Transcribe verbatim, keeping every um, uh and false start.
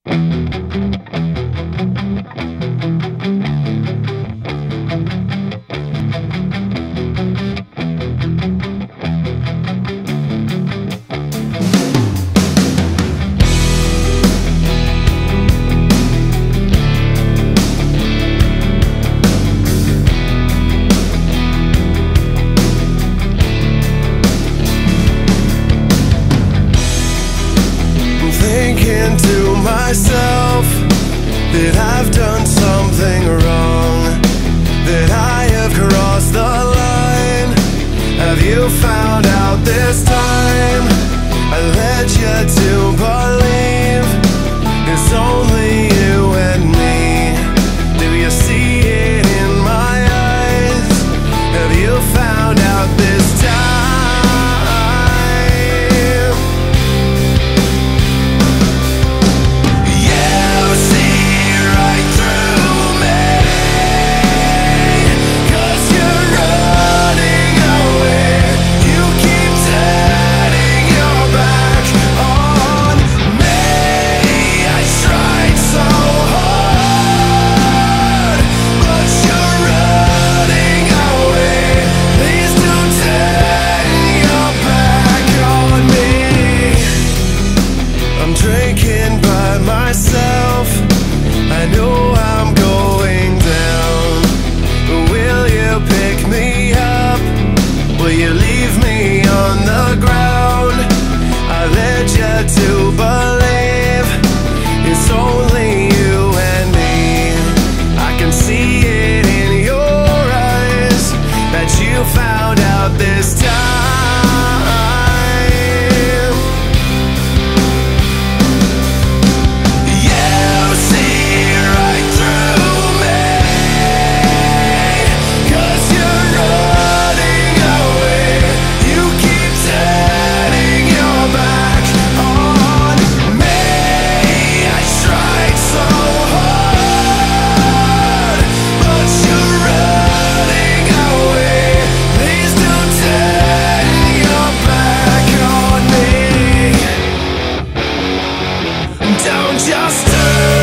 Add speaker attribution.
Speaker 1: Thinking to myself that I've done something wrong, that I have crossed the line. Have you found out this time? I led you to believe it's only you and me. Do you see it in my eyes? Have you found out this time? Drinking by myself, I know I'm going down. Will you pick me up? Will you leave me on the ground? I led you to believe it's only you and me. I can see it in your eyes that you found out this time. Don't just turn